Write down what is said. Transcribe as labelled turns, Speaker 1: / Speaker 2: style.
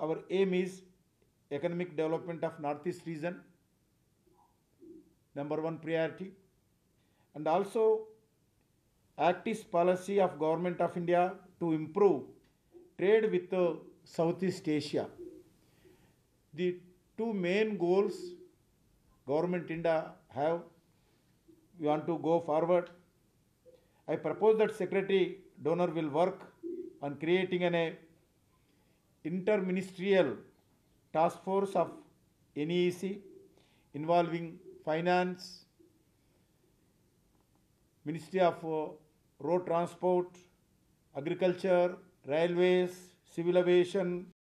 Speaker 1: our aim is economic development of Northeast region, number one priority, and also active policy of Government of India to improve trade with Southeast Asia. The two main goals Government India have, we want to go forward. I propose that Secretary Donor will work on creating an interministerial task force of NEC involving finance, Ministry of Road Transport, Agriculture, Railways, Civil Aviation,